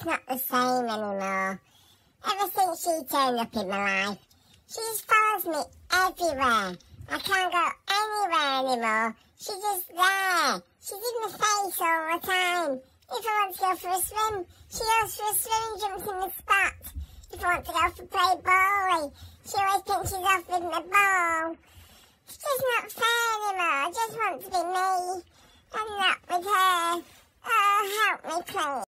just not the same anymore. Ever since she turned up in my life, she just follows me everywhere. I can't go anywhere anymore. She's just there. She's in my face all the time. If I want to go for a swim, she goes for a swim and jumps in the spot. If I want to go for play bowling, she always pinches off with my ball. It's just not fair anymore. I just want to be me and not with her. Oh, help me, please.